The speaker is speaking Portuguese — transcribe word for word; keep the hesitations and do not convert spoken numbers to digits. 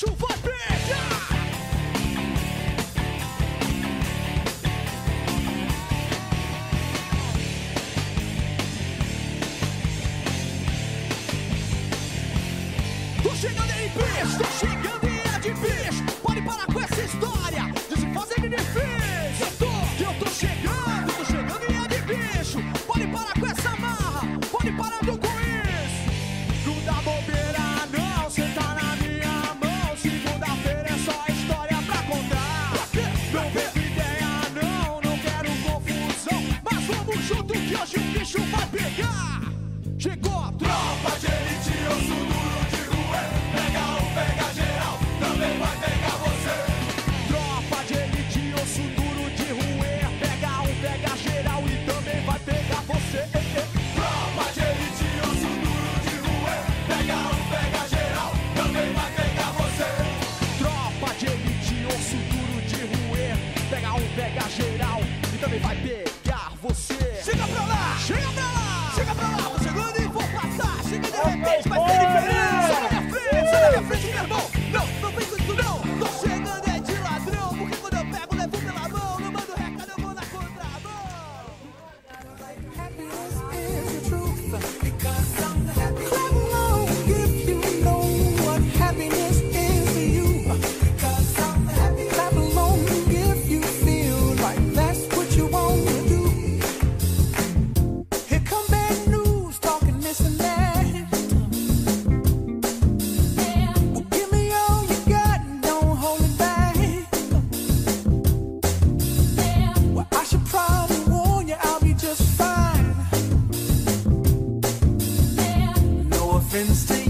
bicho vai pegar. Tô chegando aí, bicho, tô chegando e é de bicho. Pode parar com essa história de se fazer de difícil. Eu tô, que eu tô chegando, tô chegando e é de bicho. Pode parar com essa marra, pode parar com isso. Não dá bobeira não, cê tá na minha mão. Segunda-feira é só história pra contar. Não vejo ideia não, não quero confusão. Mas vamos junto que hoje o bicho vai pegar. Chegou a tropa de elite, osso duro de rua. Pega um, pega geral, também vai pegar você. Tropa de elite, osso duro de ruer. Pega um, pega geral e também vai pegar você. Tropa de elite, osso duro de ruer. Pega um, pega geral, também vai pegar você. Tropa de elite, osso duro de ruer. Pega um, pega geral e também vai pegar você. Chega pra lá, chega pra lá, chega pra lá. Você não nem vou passar, chega de repente, vai ser diferente. Sai da minha frente, sai da minha frente, meu irmão. Não, não vem com isso não. Tô chegando é de ladrão, porque quando eu pego, levo pela mão. Não mando recado, eu vou na contramão. Happiness is the truth. Because I'm happy. Clap along if you know what happiness is to you. Because I'm happy. Clap along if you feel like that's what you want to do. Here come bad news, talking this and that. Well, give me all you got and don't hold it back. Well, I should probably warn you, I'll be just fine. No offense to